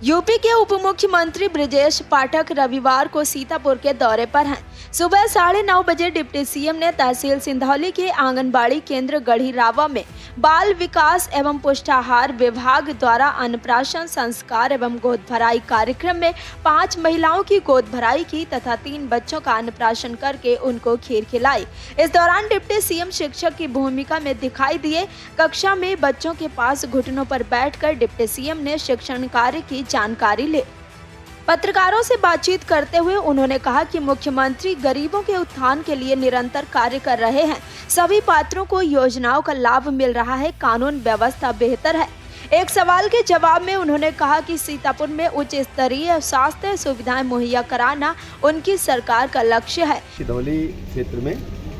UP के उप मुख्यमंत्री ब्रजेश पाठक रविवार को सीतापुर के दौरे पर हैं। सुबह 9:30 बजे डिप्टी सीएम ने तहसील सिंधौली के आंगनबाड़ी केंद्र गढ़ीरावा में बाल विकास एवं पुष्टाहार विभाग द्वारा अन्नप्राशन संस्कार एवं गोद भराई कार्यक्रम में 5 महिलाओं की गोद भराई की तथा 3 बच्चों का अन्नप्राशन करके उनको खीर खिलाई। इस दौरान डिप्टी सीएम शिक्षक की भूमिका में दिखाई दिए। कक्षा में बच्चों के पास घुटनों पर बैठकर डिप्टी सीएम ने शिक्षण कार्य की जानकारी ली। पत्रकारों से बातचीत करते हुए उन्होंने कहा कि मुख्यमंत्री गरीबों के उत्थान के लिए निरंतर कार्य कर रहे हैं। सभी पात्रों को योजनाओं का लाभ मिल रहा है। कानून व्यवस्था बेहतर है। एक सवाल के जवाब में उन्होंने कहा कि सीतापुर में उच्च स्तरीय स्वास्थ्य सुविधाएं मुहैया कराना उनकी सरकार का लक्ष्य है। सिंधौली क्षेत्र में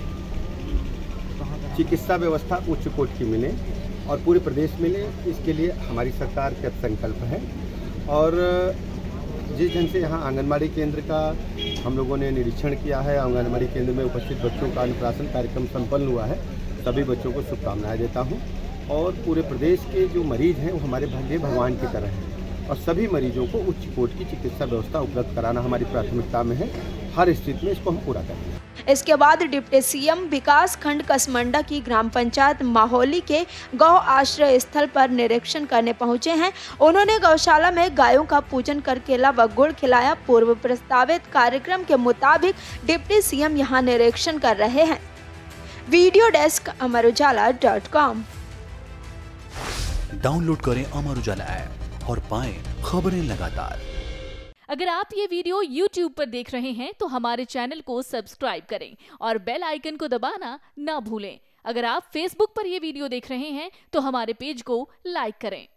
चिकित्सा व्यवस्था उच्च कोटि की मिले और पूरे प्रदेश मिले, इसके लिए हमारी सरकार का संकल्प है। और जिस ढंग से यहाँ आंगनबाड़ी केंद्र का हम लोगों ने निरीक्षण किया है, आंगनबाड़ी केंद्र में उपस्थित बच्चों का अन्नप्राशन कार्यक्रम संपन्न हुआ है, सभी बच्चों को शुभकामनाएं देता हूँ। और पूरे प्रदेश के जो मरीज हैं वो हमारे भाग्य भगवान की तरह हैं और सभी मरीजों को उच्च कोटि की चिकित्सा व्यवस्था उपलब्ध कराना हमारी प्राथमिकता में है। हर स्थिति में इसको हम पूरा करेंगे। इसके बाद डिप्टी सीएम विकास खंड कसमंडा की ग्राम पंचायत माहौली के गौ आश्रय स्थल पर निरीक्षण करने पहुंचे हैं। उन्होंने गौशाला में गायों का पूजन कर केला व गुड़ खिलाया। पूर्व प्रस्तावित कार्यक्रम के मुताबिक डिप्टी सीएम यहां निरीक्षण कर रहे हैं। Video desk amarujala.com। डाउनलोड करें अमर उजाला ऐप और पाएं खबरें लगातार। अगर आप ये वीडियो YouTube पर देख रहे हैं तो हमारे चैनल को सब्सक्राइब करें और बेल आइकन को दबाना ना भूलें। अगर आप Facebook पर ये वीडियो देख रहे हैं तो हमारे पेज को लाइक करें।